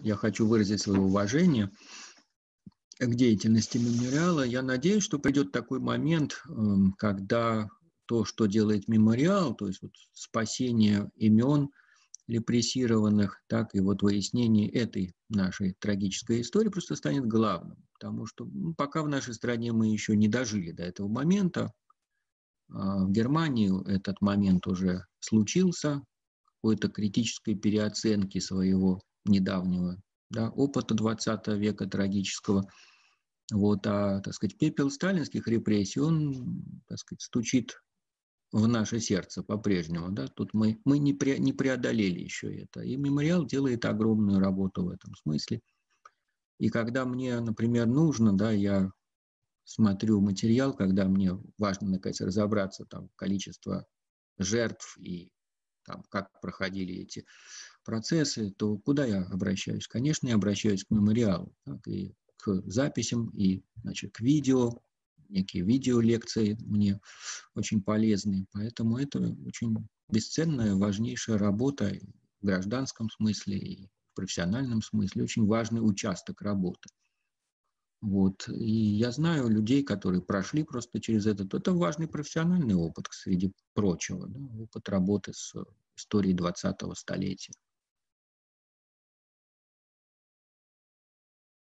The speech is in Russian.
я хочу выразить свое уважение к деятельности мемориала. Я надеюсь, что придет такой момент, когда то, что делает мемориал, то есть вот спасение имен репрессированных, так и вот выяснение этой нашей трагической истории просто станет главным. Потому что пока в нашей стране мы еще не дожили до этого момента, в Германии этот момент уже случился, какой-то критической переоценки своего недавнего, да, опыта 20 века трагического. Вот, так сказать, пепел сталинских репрессий, он, так сказать, стучит в наше сердце по-прежнему. Да? Тут мы не преодолели еще это. И мемориал делает огромную работу в этом смысле. И когда мне, например, нужно, да, я смотрю материал, когда мне важно, наконец, разобраться там количество жертв и там, как проходили эти процессы, то куда я обращаюсь? Конечно, я обращаюсь к мемориалу, так, и к записям, и, значит, к видео, некие видеолекции мне очень полезны. Поэтому это очень бесценная, важнейшая работа в гражданском смысле и в профессиональном смысле, очень важный участок работы. Вот. И я знаю людей, которые прошли просто через этот. Это важный профессиональный опыт, среди прочего, да, опыт работы с историей 20-го столетия.